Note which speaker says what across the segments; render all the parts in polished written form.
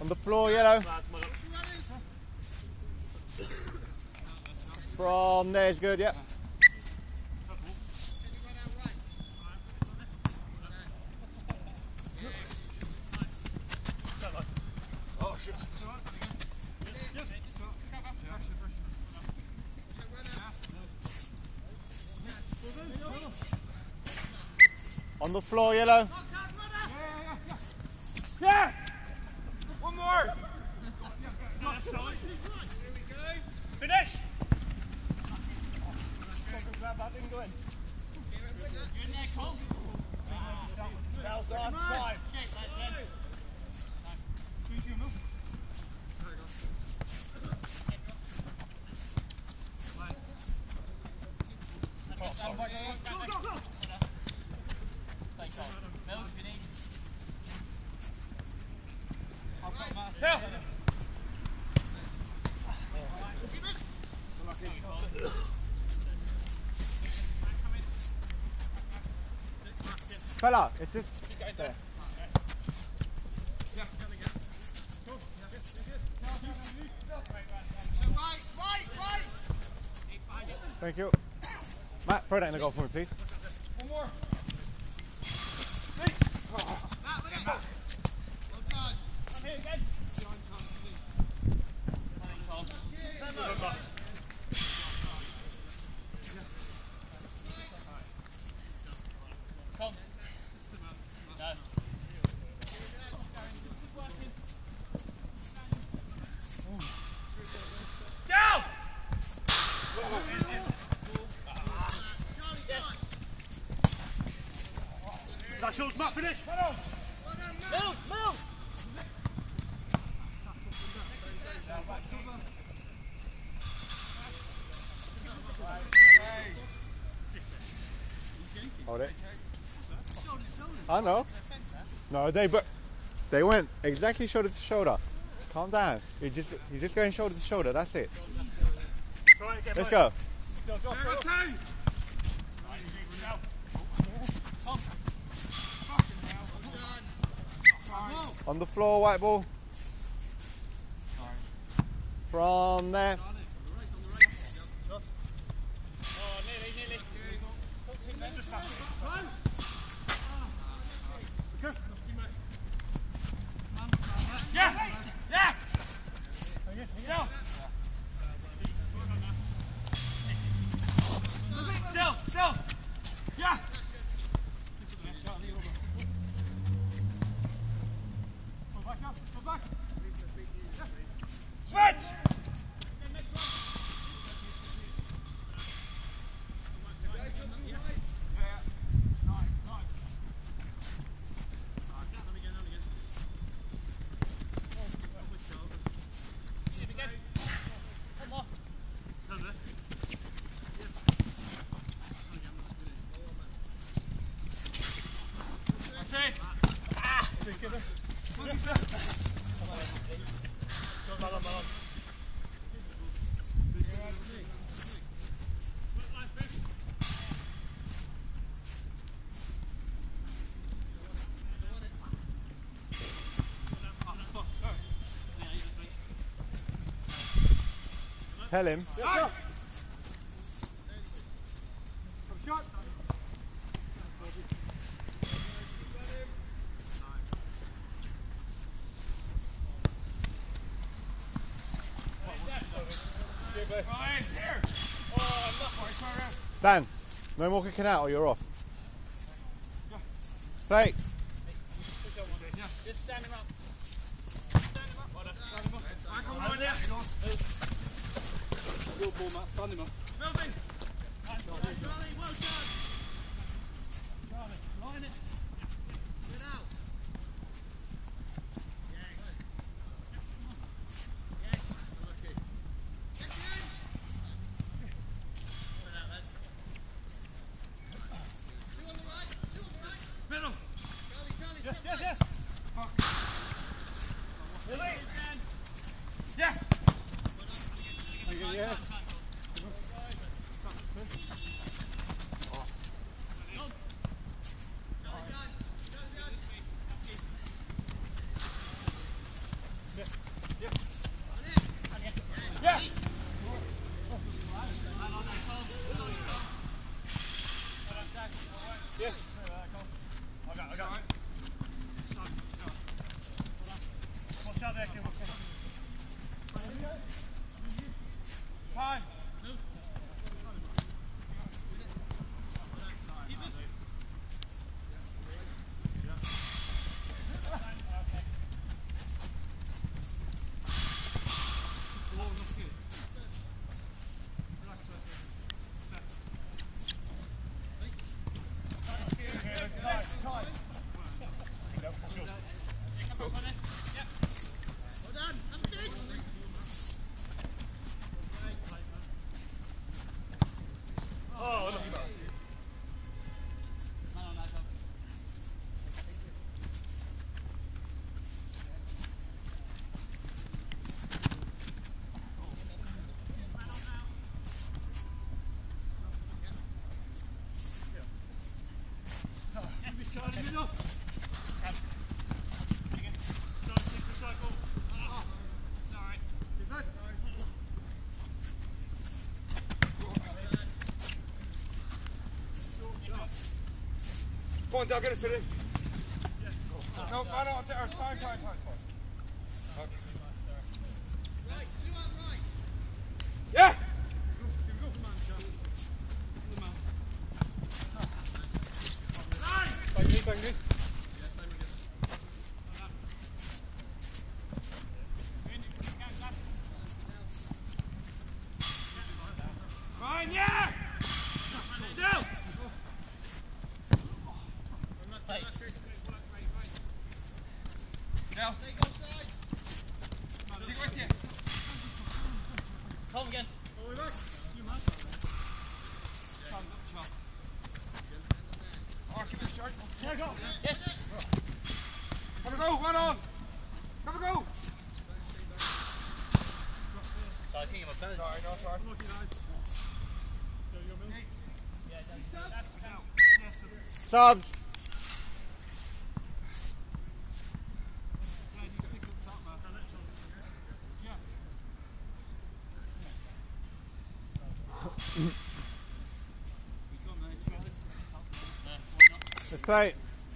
Speaker 1: On the floor, yellow. From there is good, yep.
Speaker 2: Oh shit.
Speaker 1: On the floor, yellow.
Speaker 2: Yeah! One more! Finish! That didn't go in.
Speaker 3: You're in there, Cole.
Speaker 2: Bell's on, 5.
Speaker 3: Shake, that's it. Mills, if you need.
Speaker 2: Help!
Speaker 1: Fella, it's just there. Thank you. Matt, throw that in the goal for me, please.
Speaker 2: One more.
Speaker 3: Matt, with it. Well done. I'm here again. Come. No.
Speaker 2: Down! That's yours, Matt, finish!
Speaker 3: Move, move.
Speaker 1: Hold it. I know. No, they went exactly shoulder to shoulder. Calm down. You're just going shoulder to shoulder. That's it. Let's go. On the floor, white ball. From there.
Speaker 2: Yeah! Yeah! Still! Still! Yeah! Switch!
Speaker 1: Tell him. Dan, no more kicking out or you're off. Play.
Speaker 3: Just stand him up. Stand him up.
Speaker 2: Good ball, Matt. Stand him up. Moving.
Speaker 3: Charlie, well done.
Speaker 2: Charlie, line it.
Speaker 3: Get out. Yes. Yes. Lucky. Get the ends. Put it out then. Two on the right. Two on the right.
Speaker 2: Middle.
Speaker 3: Charlie,
Speaker 2: Yes,
Speaker 3: step
Speaker 2: yes,
Speaker 3: back.
Speaker 2: yes. Fuck. Really? Yeah.
Speaker 1: Yeah.
Speaker 2: Yeah.
Speaker 3: I got it.
Speaker 2: Watch out there, Kim.
Speaker 3: Time.
Speaker 2: Charlie, middle.
Speaker 3: Go on, Doug, get it fitted. No, time.
Speaker 4: Right, 2 up right.
Speaker 3: Yeah!
Speaker 1: Thank you.
Speaker 3: Fine, yeah! Down! Now,
Speaker 4: Take offside.
Speaker 3: take it with you.
Speaker 2: Come again.
Speaker 3: All the way back. Oh, keep it short.
Speaker 2: There go. Yes.
Speaker 3: Have a go, one on. Have a go.
Speaker 2: So I think I'm a penalty.
Speaker 3: Sorry, no, sorry.
Speaker 1: Subs. Let's play.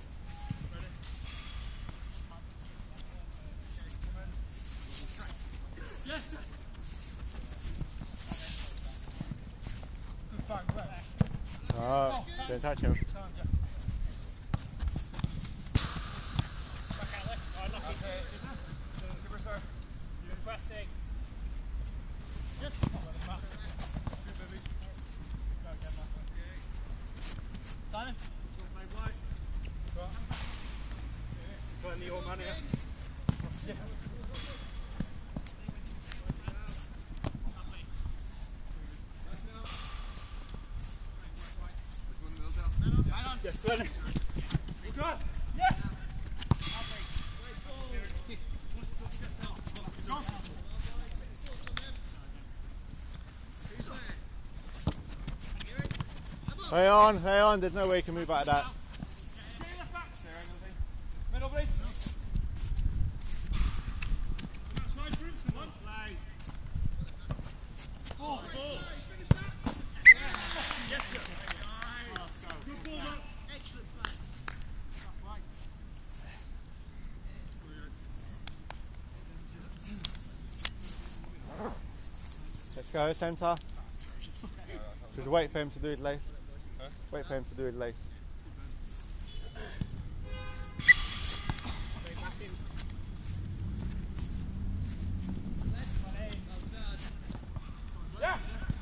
Speaker 1: Oh, don't touch him.
Speaker 2: Pressing. Yes. Simon.
Speaker 3: Plenty of money.
Speaker 2: Yes, Glenn.
Speaker 3: Good.
Speaker 2: Yes.
Speaker 1: Hang on, there's no way you can move out of that.
Speaker 3: Middle, please.
Speaker 4: Excellent play.
Speaker 1: Let's go, centre. Just wait for him to do his lace. Wait for him to do his lace.
Speaker 3: Yeah.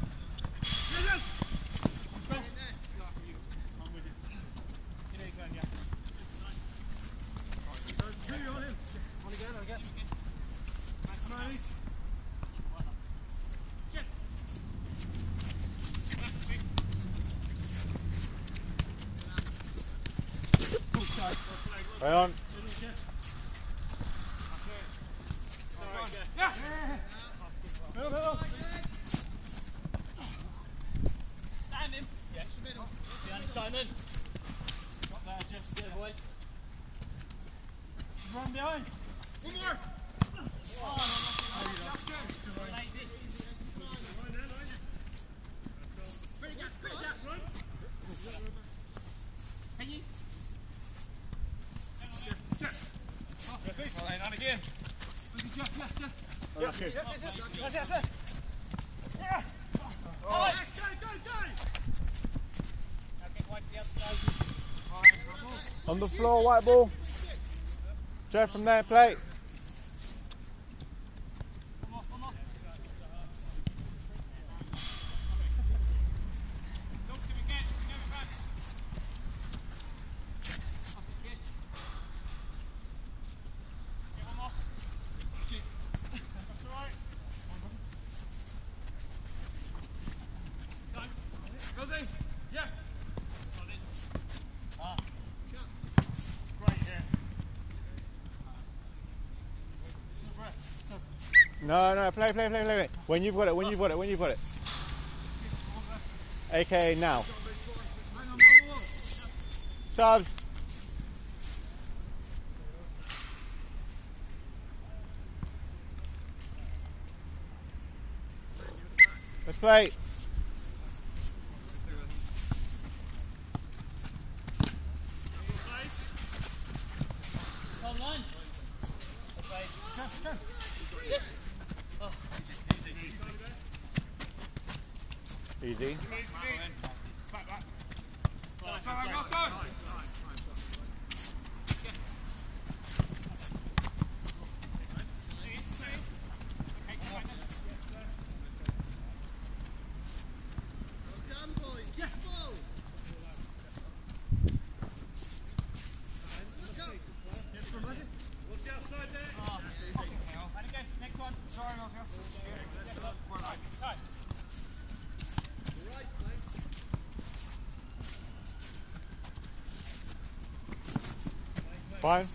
Speaker 1: Hang on.
Speaker 3: Yeah. Middle.
Speaker 2: Stand him. Yes. Behind Simon. Got there, Jeff. Get away. Run behind.
Speaker 3: One more. Right, and again.
Speaker 2: Yes, yes, yes.
Speaker 1: Oh, that's good.
Speaker 2: Yes, yes, yes. Yeah.
Speaker 3: Oh. Yes, go, go, go.
Speaker 2: Now get wide to the other side.
Speaker 1: On the floor, white ball. Jeff from there, play.
Speaker 2: Come on, come on. Talk to him again. Give it back. Get one more. Shit. That's all right. Time.
Speaker 3: Goes in. Yeah.
Speaker 2: Got it. Ah. Great, yeah.
Speaker 1: No, no, play. When you've got it, when you've got it. AKA now. Subs. Let's play.
Speaker 2: Online.
Speaker 1: Easy.
Speaker 3: Sorry, well done.
Speaker 4: Well done, boys. Get full. Look up.
Speaker 3: What's the outside there?
Speaker 2: And again, next one. Sorry, right. Time.
Speaker 4: Right, mate.
Speaker 1: Fine.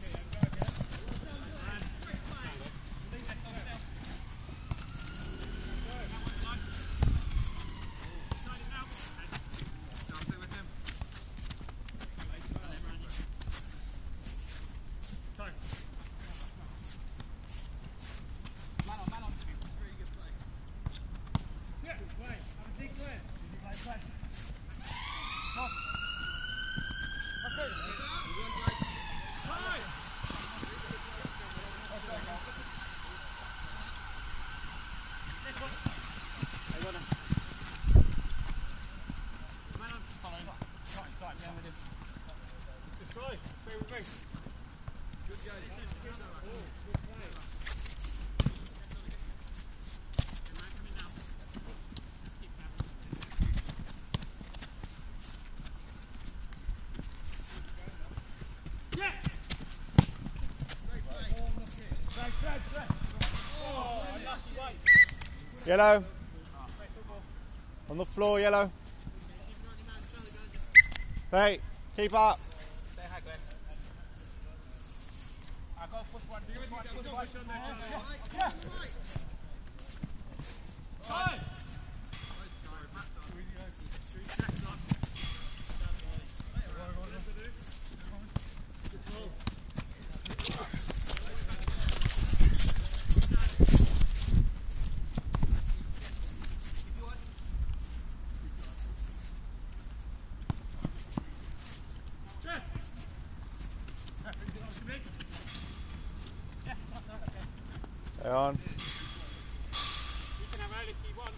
Speaker 3: Stay with me. Good
Speaker 1: Yellow. On the floor, yellow. Play. Keep up.
Speaker 2: Stay high, Glenn. I'll go push one. Push one. Time!
Speaker 1: Stay on.
Speaker 2: You can have early if you want.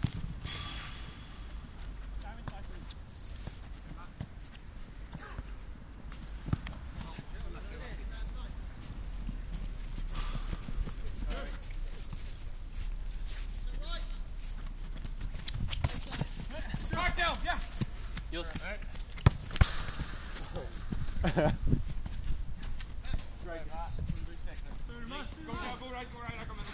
Speaker 3: Back down, yeah.
Speaker 2: Yours.
Speaker 3: Go right, I come in.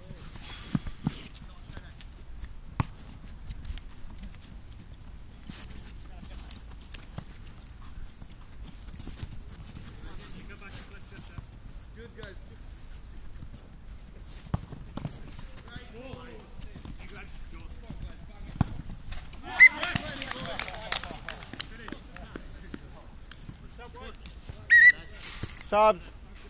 Speaker 3: Good guys.
Speaker 1: Subs.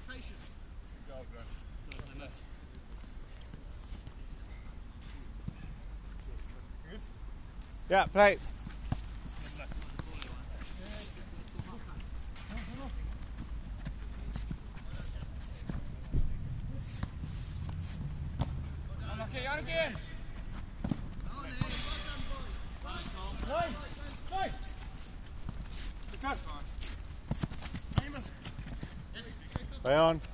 Speaker 1: Yeah, play.
Speaker 3: Down again.
Speaker 1: Play on.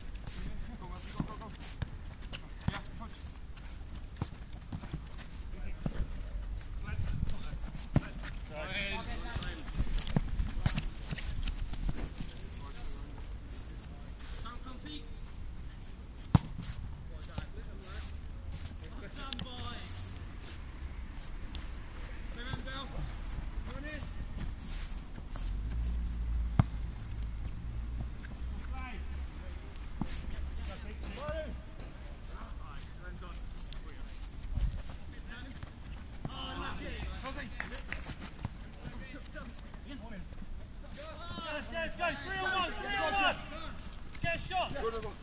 Speaker 2: Let's go, 3-on-1, 3-on-1! Let's get a shot!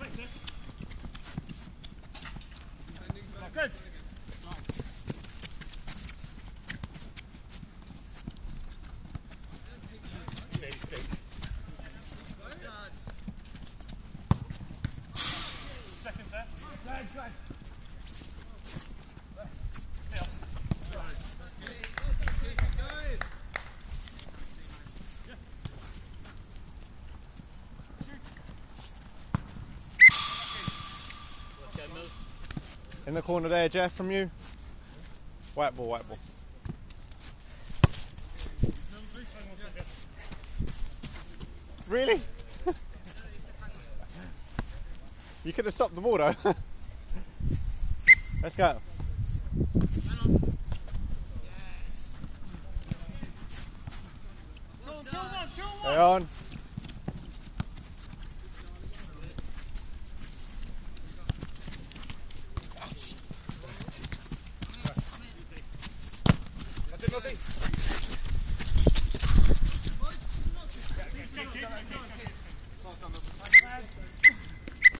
Speaker 2: Good! Seconds there.
Speaker 1: In the corner there, Jeff, from you. White ball, white ball. Really? You could have stopped the ball though. Let's go. Stay on.
Speaker 3: Nothing.